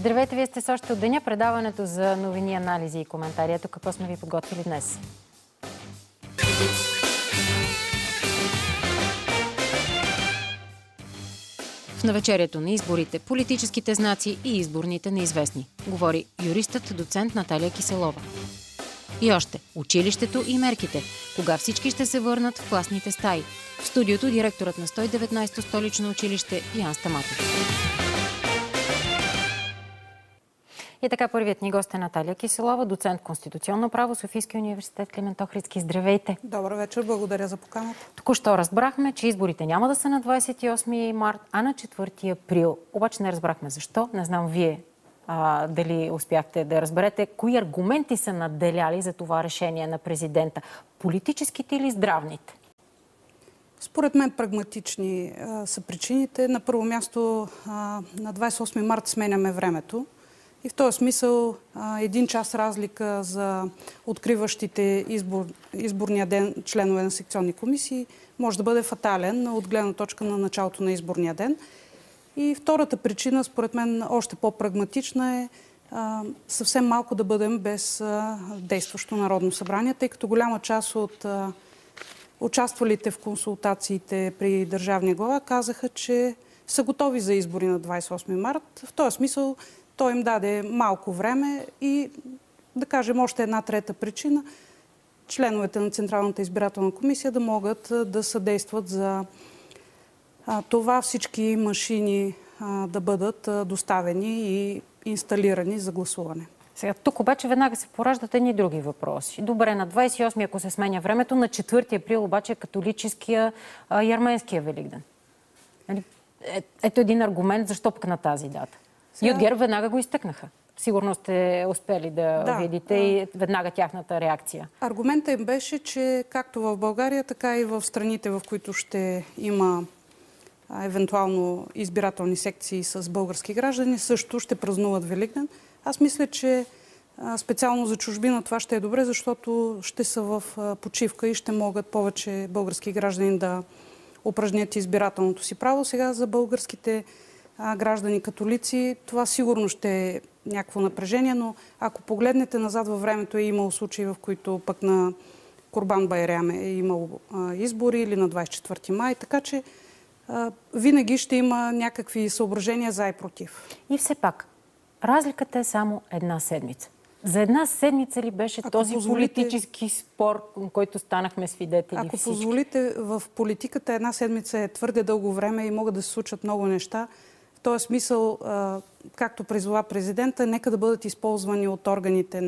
Здравейте, вие сте с още от деня, предаването за новини, анализи и коментари. Ето какво сме ви подготвили днес. В навечерието на изборите, политическите знаци и изборните неизвестни, говори юристът, доцент Наталия Киселова. И още – училището и мерките. Кога всички ще се върнат в класните стаи? В студиото директорът на 119-то столично училище Ян Стаматов. И така, първият ни гост е Наталия Киселова, доцент Конституционно право, Софийския университет Климент Охридски. Здравейте! Добър вечер, благодаря за поканата. Току-що разбрахме, че изборите няма да са на 28 март, а на 4 април. Обаче не разбрахме защо. Не знам вие дали успяхте да разберете кои аргументи са надделяли за това решение на президента. Политическите или здравните? Според мен прагматични са причините. На първо място на 28 март сменяме времето. И в този смисъл един час разлика за откриващите изборния ден членове на секционни комисии може да бъде фатален от гледна точка на началото на изборния ден. И втората причина, според мен, още по-прагматична е съвсем малко да бъдем без действащо Народно събрание, тъй като голяма част от участвалите в консултациите при държавния глава казаха, че са готови за избори на 28 март. В този смисъл той им даде малко време и, да кажем, още една трета причина – членовете на Централната избирателна комисия да могат да съдействат за това всички машини да бъдат доставени и инсталирани за гласуване. Сега, тук обаче веднага се пораждат едни други въпроси. Добре, на 28 ако се сменя времето, на 4 април обаче е католическия ярменския Великден. Ето един аргумент защо пък на тази дата. И от ГЕРБ веднага го изтъкнаха. Сигурно сте успели да видите и веднага тяхната реакция. Аргументът им беше, че както в България, така и в страните, в които ще има евентуално избирателни секции с български граждани, също ще празнуват Великден. Аз мисля, че специално за чужбина това ще е добре, защото ще са в почивка и ще могат повече български граждани да упражнят избирателното си право. Сега за българските граждани католици това сигурно ще е някакво напрежение, но ако погледнете назад във времето, е имало случаи, в които пък на Курбан Байрам е имало избори или на 24 май, така че винаги ще има някакви съображения за и против. И все пак, разликата е само една седмица. За една седмица ли беше този политически спор, който станахме свидетели всички? Ако позволите, в политиката една седмица е твърде дълго време и могат да се случат много неща. В този смисъл, както призова президента, нека да бъдат използвани от органите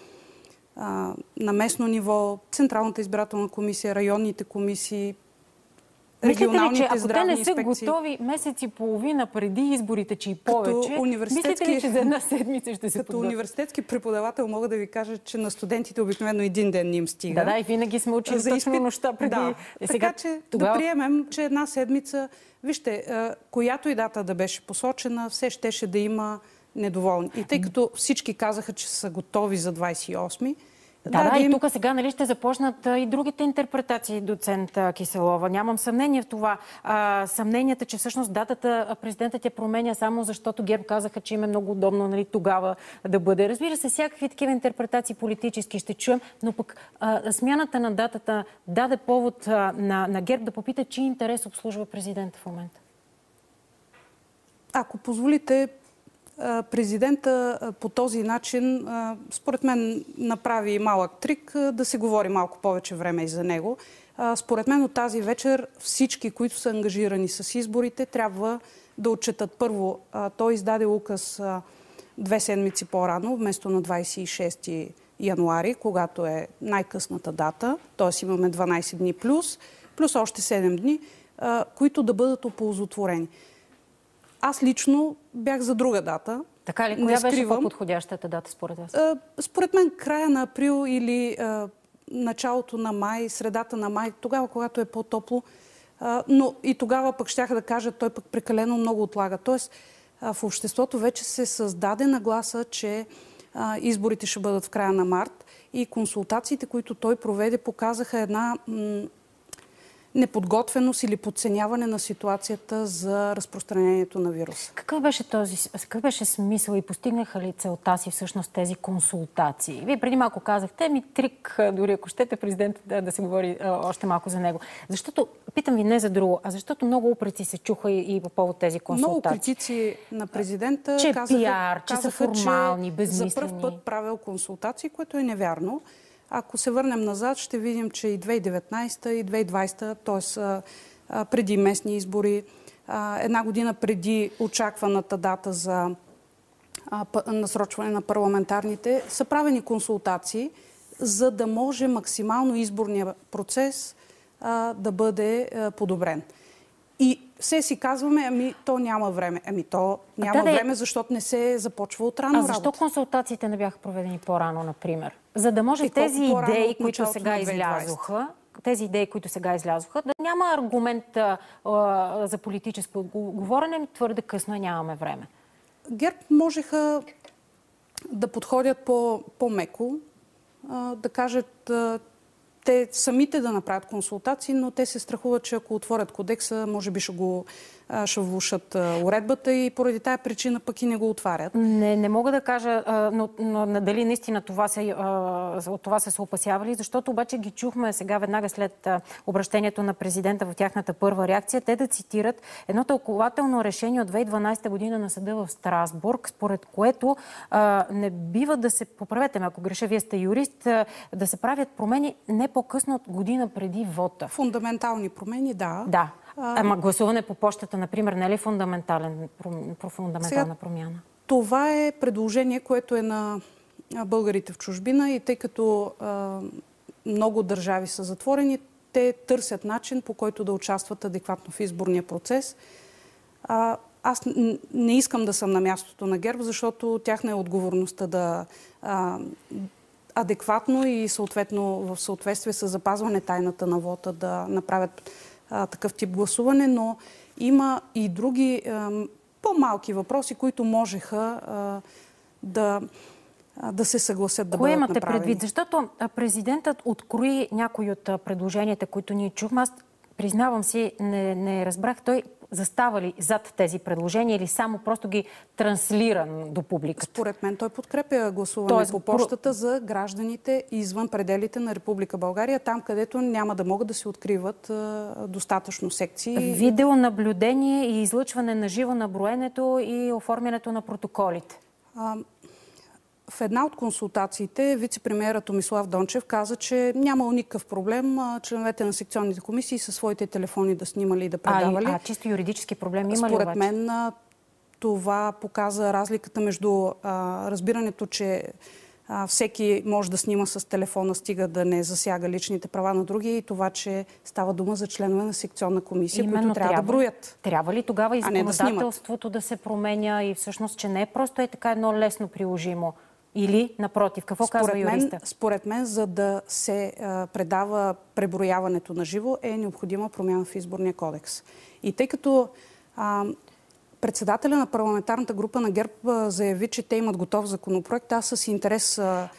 на местно ниво, Централната избирателна комисия, районните комисии, регионалните здравни инспекции. Мислите ли, че ако те не са готови месец и половина преди изборите, че и повече, мислите ли, че за една седмица ще се подготвят? Като университетски преподавател мога да ви кажа, че на студентите обикновено един ден не им стига. Да, и винаги сме учили точно нощта преди. Да. Така че да приемем, че една седмица, вижте, която и дата да беше посочена, все щеше да има недоволни. И тъй като всички казаха, че са готови за 28-ми, и тук сега ще започнат и другите интерпретации, доцент Киселова. Нямам съмнение в това. Съмненията, че всъщност датата президентът я променя само защото ГЕРБ казаха, че им е много удобно тогава да бъде. Разбира се, всякакви такива интерпретации политически ще чуем, но пък смяната на датата даде повод на ГЕРБ да попита, чий интерес обслужва президента в момента. Ако позволите, президента по този начин, според мен, направи малък трик да се говори малко повече време и за него. Според мен от тази вечер всички, които са ангажирани с изборите, трябва да отчетат. Първо, той издаде указ 2 седмици по-рано, вместо на 26 януари, когато е най-късната дата, т.е. имаме 12 дни плюс още 7 дни, които да бъдат оползотворени. Аз лично бях за друга дата. Така ли? Коя беше по-подходящата дата според вас? Според мен края на април или началото на май, средата на май, тогава, когато е по-топло. Но и тогава пък щяха да кажат, той пък прекалено много отлага. Тоест, в обществото вече се създаде нагласа, че изборите ще бъдат в края на март и консултациите, които той проведе, показаха една неподготвеност или подценяване на ситуацията за разпространението на вируса. Какъв беше смисъл и постигнаха ли целта си всъщност тези консултации? Вие преди малко казахте, трик, дори ако щете президентът да се говори още малко за него. Защото, питам ви не за друго, а защото много упреци се чуха и по повод тези консултации. Много критици на президента че казаха, че са формални, безмислени. За първ път правил консултации, което е невярно. Ако се върнем назад, ще видим, че и 2019 и 2020, т.е. преди местни избори, една година преди очакваната дата за насрочване на парламентарните, са правени консултации, за да може максимално изборния процес да бъде подобрен. И все си казваме, то няма време. То няма време, защото не се започва от рано работа. Защо консултациите не бяха проведени по-рано, например? За да може тези идеи, които сега излязоха, да няма аргумент за политическо говорене, твърде късно нямаме време. ГЕРБ можеха да подходят по-меко, да кажат те самите да направят консултации, но те се страхуват, че ако отворят кодекса, може би ще влушат уредбата и поради тая причина пък и не го отварят. Не мога да кажа, но дали наистина от това са се опасявали, защото обаче ги чухме сега веднага след обращението на президента в тяхната първа реакция, те да цитират едно тълкователно решение от 2012 година на съда в Страсбург, според което не бива да се, поправете ме, ако греша, вие сте юрист, да се правят промени не по-късно от година преди вота. Фундаментални промени, да. Да. Ама гласуване по почтата, например, не е ли фундаментална промяна? Това е предложение, което е на българите в чужбина и тъй като много държави са затворени, те търсят начин, по който да участват адекватно в изборния процес. Аз не искам да съм на мястото на ГЕРБ, защото тяхна е отговорността да адекватно и съответно в съответствие с запазване тайната на вота да направят такъв тип гласуване, но има и други по-малки въпроси, които можеха да се съгласят да бъдат направени. Кое имате предвид? Защото президентът открои някои от предложенията, които ние чухме. Аз признавам си, не разбрах той застава ли зад тези предложения или само просто ги транслира до публиката? Според мен той подкрепя гласуване по почтата за гражданите извън пределите на Република България, там където няма да могат да се откриват достатъчно секции. Видеонаблюдение и излъчване на живо на броенето и оформянето на протоколите. В една от консултациите вице-премиерът Томислав Дончев каза, че нямал никакъв проблем членовете на секционните комисии със своите телефони да снимали и да предавали. Чисто юридически проблем има ли обаче? Според мен това показа разликата между разбирането, че всеки може да снима с телефона, стига да не засяга личните права на други и това, че става дума за членове на секционна комисия, които трябва да броят. Трябва ли тогава и законодателството да се променя и всъщност, че не е просто така едно лесно приложимо? Или, напротив, какво казва юриста? Според мен, за да се предава преброяването на живо, е необходима промяна в изборния кодекс. И тъй като председателя на парламентарната група на ГЕРБ заяви, че те имат готов законопроект, аз с интерес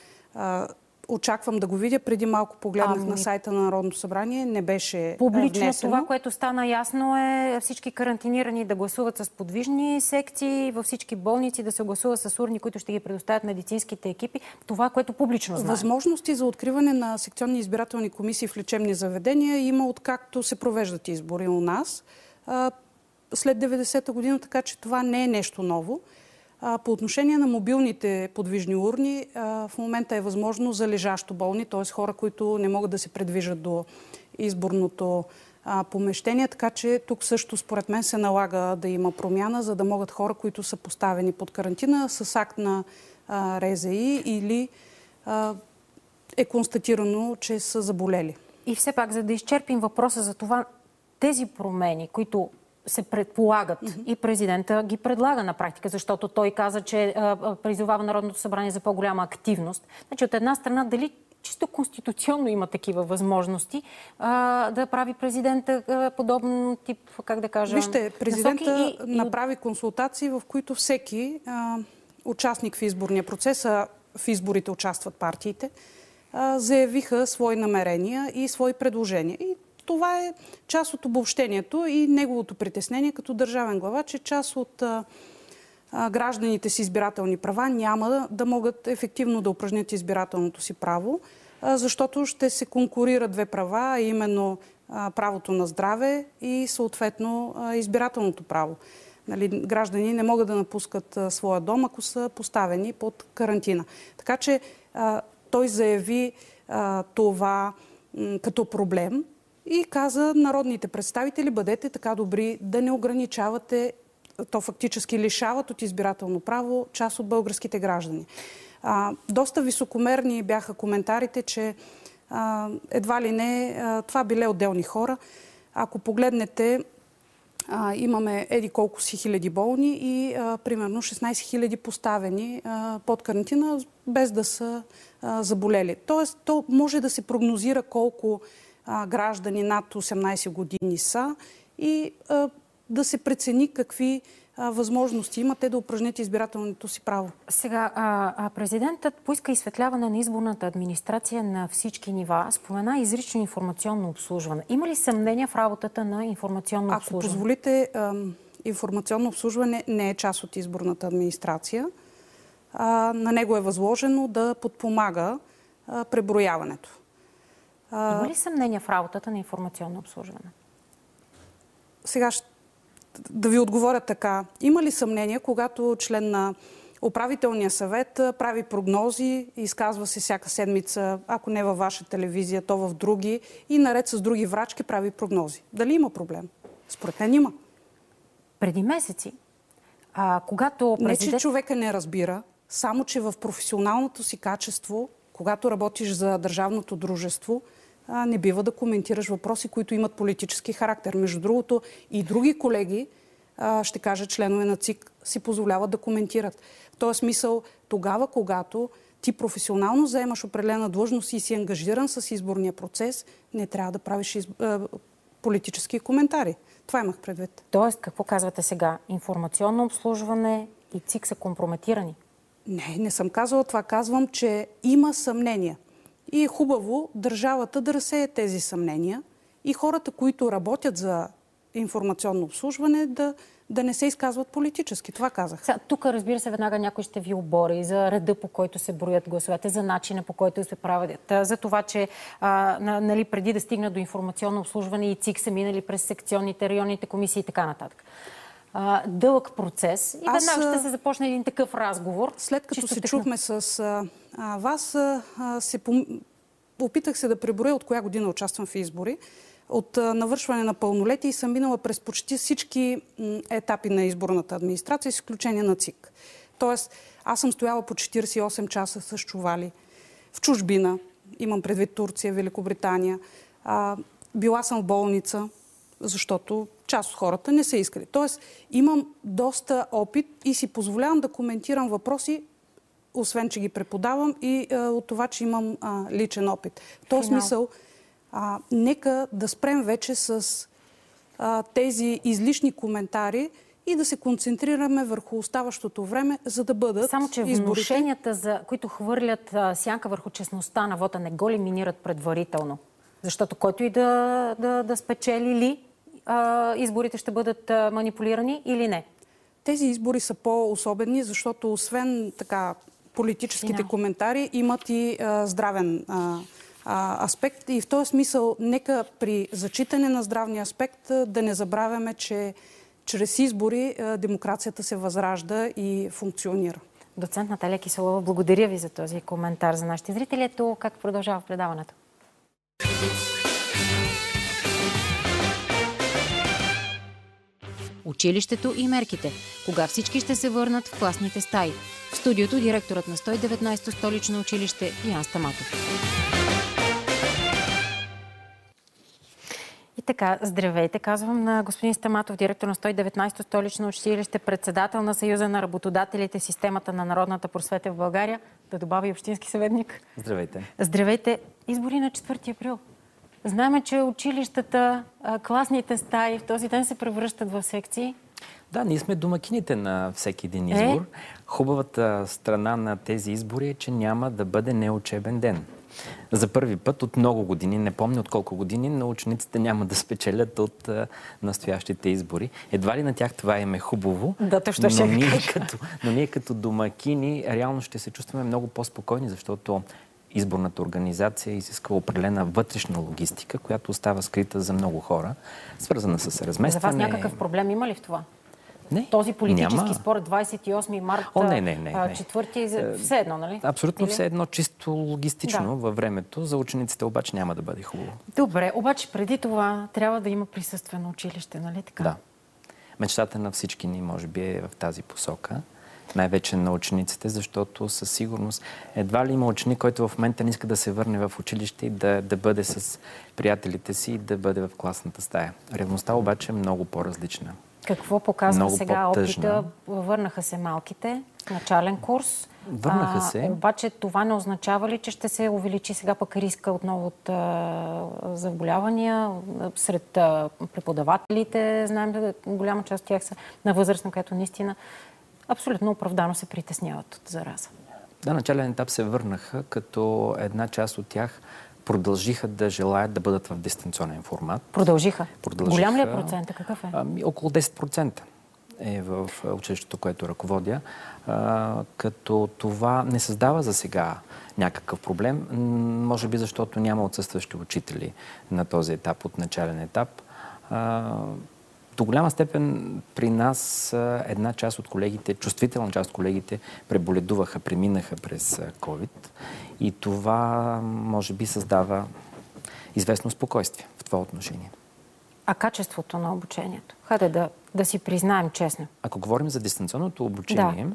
очаквам да го видя. Преди малко погледнах на сайта на Народното събрание. Не беше публично внесено. Това, което стана ясно е всички карантинирани да гласуват с подвижни секции, във всички болници да се гласува с урни, които ще ги предоставят медицинските екипи. Това, което публично знаем. Възможности за откриване на секционни избирателни комисии в лечебни заведения има откакто се провеждат избори у нас след 90-та година, така че това не е нещо ново. По отношение на мобилните подвижни урни, в момента е възможно за лежащо болни, т.е. хора, които не могат да се предвижат до изборното помещение, така че тук също според мен се налага да има промяна, за да могат хора, които са поставени под карантина с акт на РЗИ или е констатирано, че са заболели. И все пак, за да изчерпим въпроса за това, тези промени, които се предполагат и президента ги предлага на практика, защото той каза, че призовава Народното събрание за по-голяма активност. Значи от една страна, дали чисто конституционно има такива възможности да прави президента подобен тип, как да кажа, Вижте, президента направи консултации, в които всеки участник в изборния процес, в изборите участват партиите, заявиха свои намерения и свои предложения. И Това е част от обобщението и неговото притеснение като държавен глава, че част от гражданите с избирателни права няма да могат ефективно да упражнят избирателното си право, защото ще се конкурират две права, а именно правото на здраве и съответно избирателното право. Нали, граждани не могат да напускат своя дом, ако са поставени под карантина. Така че той заяви това като проблем и каза: народните представители, бъдете така добри да не ограничавате, то фактически лишават от избирателно право част от българските граждани. Доста високомерни бяха коментарите, че едва ли не това биле отделни хора. Ако погледнете, имаме еди колко си хиляди болни и примерно 16 хиляди поставени под карантина, без да са заболели. Тоест, то може да се прогнозира колко граждани над 18 години са и да се прецени какви възможности имат те да упражнят избирателното си право. Сега, президентът поиска изсветляване на изборната администрация на всички нива. Спомена изрично информационно обслужване. Има ли съмнение в работата на информационно обслужване? Ако позволите, информационно обслужване не е част от изборната администрация. На него е възложено да подпомага преброяването. Има ли съмнение в работата на информационно обслужване? Сега да ви отговоря така. Има ли съмнение, когато член на управителния съвет прави прогнози, изказва се всяка седмица, ако не във ваша телевизия, то в други, и наред с други врачки прави прогнози? Дали има проблем? Според мен има. Преди месеци, когато Не, че човека не разбира, само че в професионалното си качество, когато работиш за държавното дружество, не бива да коментираш въпроси, които имат политически характер. Между другото, и други колеги, ще кажа членове на ЦИК, си позволяват да коментират. В този смисъл, тогава, когато ти професионално заемаш определена длъжност и си ангажиран с изборния процес, не трябва да правиш политически коментари. Това имах предвид. Тоест, какво казвате сега? Информационно обслужване и ЦИК са компрометирани? Не съм казала това. Казвам, че има съмнения. И е хубаво държавата да разсее тези съмнения и хората, които работят за информационно обслужване, да не се изказват политически. Това казах. Тук, разбира се, веднага някой ще ви обори за реда, по който се броят гласовете, за начина, по който се правят, за това, че нали, преди да стигна до информационно обслужване и ЦИК са минали през секционните, районните комисии и така нататък. Дълъг процес и веднага ще се започне един такъв разговор. След като се чухме с вас, опитах се да преброя от коя година участвам в избори. От навършване на пълнолетие и съм минала през почти всички етапи на изборната администрация, с изключение на ЦИК. Тоест, аз съм стояла по 48 часа с чували в чужбина, имам предвид Турция, Великобритания. Била съм в болница, защото част от хората не са искали. Тоест, имам доста опит и си позволявам да коментирам въпроси, освен че ги преподавам и от това, че имам личен опит. В този смисъл, нека да спрем вече с тези излишни коментари и да се концентрираме върху оставащото време, за да бъдат само че изборите... внушенията, които хвърлят сянка върху честността на вота, не го ли минират предварително? Защото който и да спечели ли, изборите ще бъдат манипулирани или не? Тези избори са по-особени, защото освен така политическите коментари имат и здравен аспект. И в този смисъл, нека при зачитане на здравния аспект да не забравяме, че чрез избори демокрацията се възражда и функционира. Доцент Наталия Киселова, благодаря ви за този коментар за нашите зрители. Ето как продължава предаването. Училището и мерките. Кога всички ще се върнат в класните стаи? В студиото директорът на 119-то столично училище Ян Стаматов. И така, здравейте, казвам на господин Стаматов, директор на 119-то столично училище, председател на Съюза на работодателите, системата на народната просвета в България, да добави общински съветник. Здравейте. Здравейте. Избори на 4 април. Знаем, че училищата, класните стаи в този ден се превръщат в секции. Да, ние сме домакините на всеки един избор. Хубавата страна на тези избори е, че няма да бъде неучебен ден. за първи път от много години, не помня от колко години, но учениците няма да спечелят от настоящите избори. Едва ли на тях това им е хубаво, но ние като домакини реално ще се чувстваме много по-спокойни, защото изборната организация изисква определена вътрешна логистика, която остава скрита за много хора, свързана с разместване. За вас някакъв проблем има ли в това? Не, този политически спор 28 марта, 4 все едно, нали? Абсолютно все едно, чисто логистично във времето. За учениците обаче няма да бъде хубаво. Добре, обаче преди това трябва да има присъствено училище, нали така? Да. Мечтата на всички ни може би е в тази посока. Най-вече на учениците, защото със сигурност едва ли има ученик, който в момента не иска да се върне в училище и да бъде с приятелите си и да бъде в класната стая. Реалността обаче е много по-различна. Какво показва много сега опита? Върнаха се малките, начален курс. Върнаха се. Обаче това не означава ли, че ще се увеличи сега пък риска отново от заболявания сред преподавателите? Знаем, голяма част от тях са на възраст, на която наистина абсолютно оправдано се притесняват от зараза. Да, начален етап се върнаха, като една част от тях продължиха да желаят да бъдат в дистанционен формат. Продължиха? Голям ли е процента? Какъв е? Около 10% е в училището, което ръководя. Като това не създава за сега някакъв проблем. Може би защото няма отсъстващи учители на този етап, от начален етап. До голяма степен при нас една част от колегите, чувствителна част от колегите преболедуваха, преминаха през COVID и това може би създава известно спокойствие в това отношение. А качеството на обучението? Хайде да си признаем честно. Ако говорим за дистанционното обучение,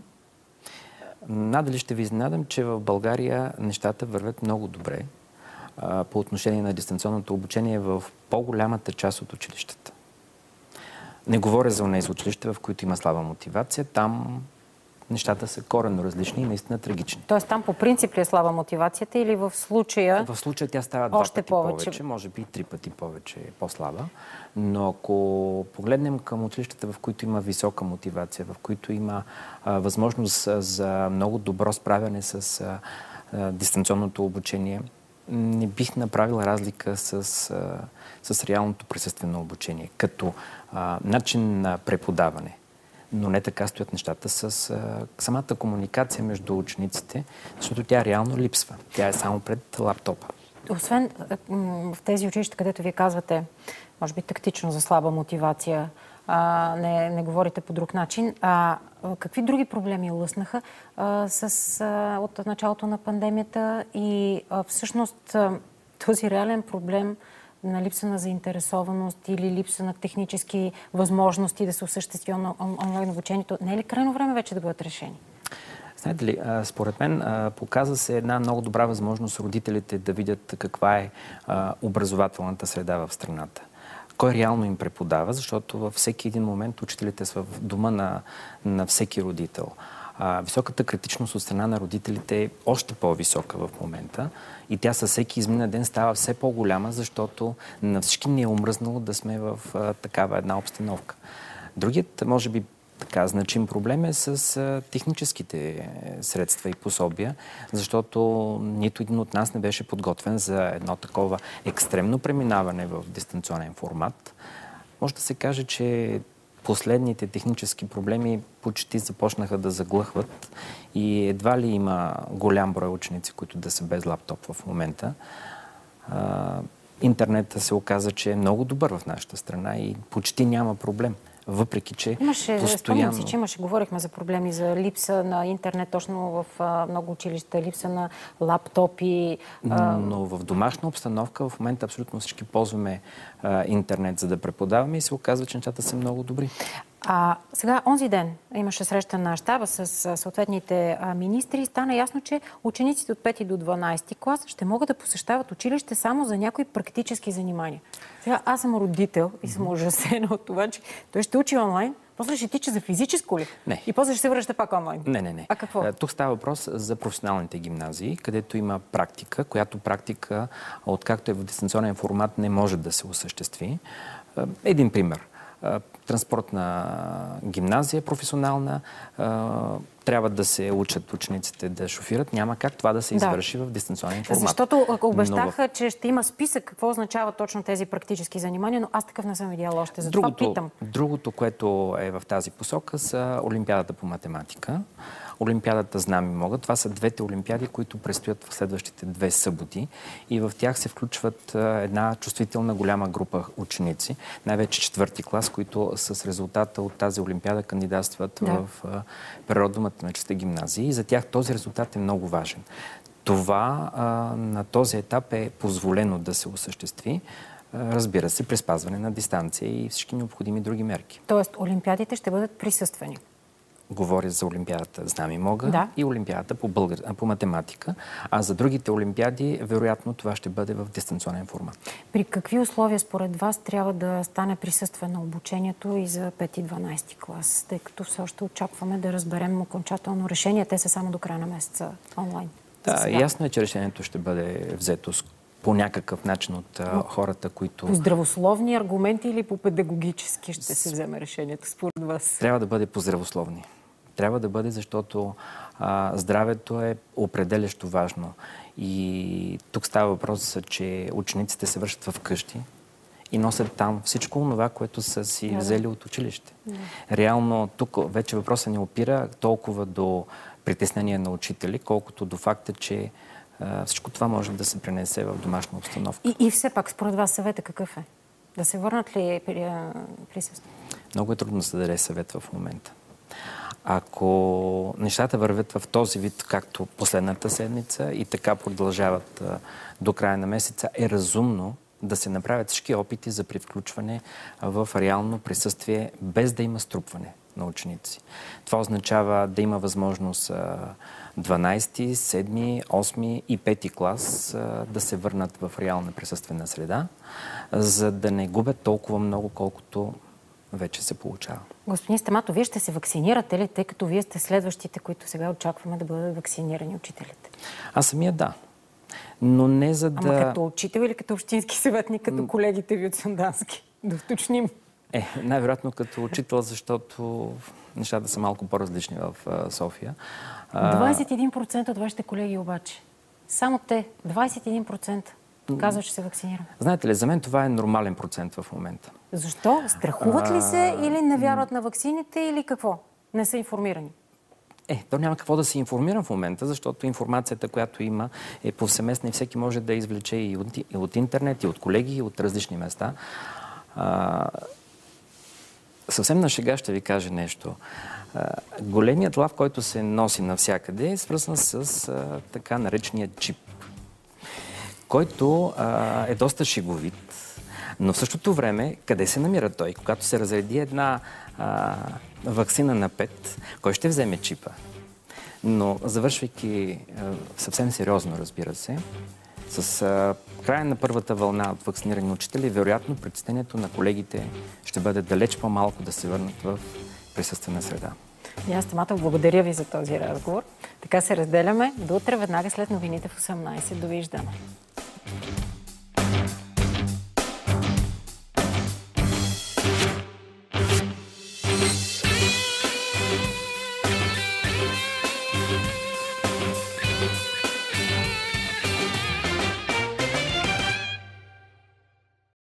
надали ще ви изненадам, че в България нещата вървят много добре по отношение на дистанционното обучение в по-голямата част от училищата. Не говоря за онези училища, в които има слаба мотивация. Там нещата са коренно различни и наистина трагични. Тоест там по принцип ли е слаба мотивацията или в случая... В случая тя става 2 пъти повече, може би 3 пъти повече е по-слаба. Но ако погледнем към училищата, в които има висока мотивация, в които има възможност за много добро справяне с дистанционното обучение, не бих направил разлика с реалното присъствено обучение, като начин на преподаване. Но не така стоят нещата с самата комуникация между учениците, защото тя реално липсва. Тя е само пред лаптопа. Освен в тези училища, където вие казвате, може би тактично за слаба мотивация, не говорите по друг начин, какви други проблеми лъснаха от началото на пандемията и всъщност този реален проблем на липса на заинтересованост или липса на технически възможности да се осъществи онлайн обучението, не е ли крайно време вече да бъдат решени? Знаете ли, според мен показва се една много добра възможност родителите да видят каква е образователната среда в страната. Кой реално им преподава, защото във всеки един момент учителите са в дома на всеки родител. Високата критичност от страна на родителите е още по-висока в момента и тя със всеки измина ден става все по-голяма, защото на всички ни е омръзнало да сме в такава една обстановка. Другият, може би, така значим проблем е с техническите средства и пособия, защото нито един от нас не беше подготвен за едно такова екстремно преминаване в дистанционен формат. Може да се каже, че последните технически проблеми почти започнаха да заглъхват и едва ли има голям брой ученици, които да са без лаптоп в момента. Интернетът се оказа, че е много добър в нашата страна и почти няма проблем. Въпреки, че спомням си, че говорихме за проблеми за липса на интернет, точно в много училища, липса на лаптопи. Но в домашна обстановка в момента абсолютно всички ползваме интернет, за да преподаваме и се оказва, че нещата са много добри. Сега, онзи ден имаше среща на щаба с съответните министри и стана ясно, че учениците от 5 до 12 клас ще могат да посещават училище само за някои практически занимания. Сега, аз съм родител и съм ужасена от това, че той ще учи онлайн, после ще тича за физическо ли? Не. И после ще се връща пак онлайн? Не. А какво? Тук става въпрос за професионалните гимназии, където има практика, която практика, откакто е в дистанционен формат, не може да се осъществи. Един пример. транспортна гимназия, професионална, трябва да се учат учениците да шофират. Няма как това да се извърши в дистанционен формат. Защото обещаха, че ще има списък какво означава точно тези практически занимания, но аз такъв не съм видяла още. Затова питам. Другото, което е в тази посока, са Олимпиадата по математика. Олимпиадата Знам и мога. Това са двете олимпиади, които предстоят в следващите 2 съботи. И в тях се включват една чувствителна голяма група ученици, най-вече 4-ти клас, които с резултата от тази олимпиада кандидатстват в природно-математическите гимназии. И за тях този резултат е много важен. Това на този етап е позволено да се осъществи. Разбира се, при спазване на дистанция и всички необходими други мерки. Тоест, олимпиадите ще бъдат присъствени. Говоря за Олимпиадата Знам и мога и Олимпиадата по математика. А за другите олимпиади, вероятно, това ще бъде в дистанционен формат. При какви условия според вас трябва да стане присъствено обучението и за 5 и 12 клас? Тъй като все още очакваме да разберем окончателно решение. Те са само до края на месеца онлайн. Да, ясно е, че решението ще бъде взето по някакъв начин от хората, които... По здравословни аргументи или по педагогически ще се вземе решението според вас? Трябва да бъде по здравословни. Трябва да бъде, защото здравето е определящо важно. И тук става въпрос, че учениците се връщат вкъщи и носят там всичко това, което са си взели от училище. Реално тук вече въпросът не опира толкова до притеснение на учители, колкото до факта, че всичко това може да се пренесе в домашна обстановка. И все пак, според вас, съветът какъв е? Да се върнат ли присъствие? Много е трудно да се даде съвет в момента. Ако нещата вървят в този вид, както последната седмица и така продължават до края на месеца, е разумно да се направят всички опити за привключване в реално присъствие, без да има струпване на ученици. Това означава да има възможност 12, 7, 8 и 5 клас да се върнат в реална присъствена среда, за да не губят толкова много, колкото вече се получава. Господин Стаматов, вие ще се вакцинирате ли, тъй като вие сте следващите, които сега очакваме да бъдат вакцинирани учителите? Аз самия да. Но не за да... Ама като учител или като общински съветник, като колегите ви от Сандански? Да уточним. Най-вероятно като учител, защото нещата са малко по-различни в София. 21% от вашите колеги обаче. Само те. 21% казват, че се вакцинират. Знаете ли, за мен това е нормален процент в момента. Защо? Страхуват ли се или не вярват на ваксините или какво? Не са информирани? То няма какво да се информирам в момента, защото информацията, която има, е повсеместна и всеки може да извлече и от интернет, и от колеги, и от различни места. Съвсем на шега ще ви кажа нещо. Големият лав, който се носи навсякъде, е свързан с така наречения чип, който е доста шеговит. Но в същото време, къде се намира той? Когато се разреди една ваксина на 5, кой ще вземе чипа? Но завършвайки съвсем сериозно, разбира се, с края на първата вълна от вакцинирани учители, вероятно притеснението на колегите ще бъде далеч по-малко да се върнат в присъствена среда. Ян Стаматов, благодаря ви за този разговор. Така се разделяме. До утре, веднага след новините в 18. Довиждане.